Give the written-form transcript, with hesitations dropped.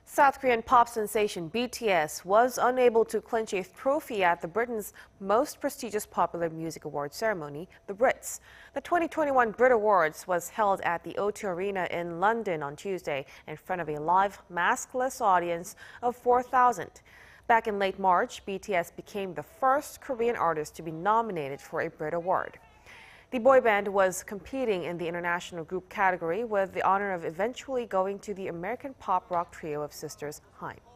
South Korean pop sensation BTS was unable to clinch a trophy at the Britain's most prestigious popular music award ceremony, the BRITs. The 2021 Brit Awards was held at the O2 Arena in London on Tuesday in front of a live, maskless audience of 4,000. Back in late March, BTS became the first Korean artist to be nominated for a Brit Award. The boy band was competing in the international group category with the honor of eventually going to the American pop rock trio of sisters Haim.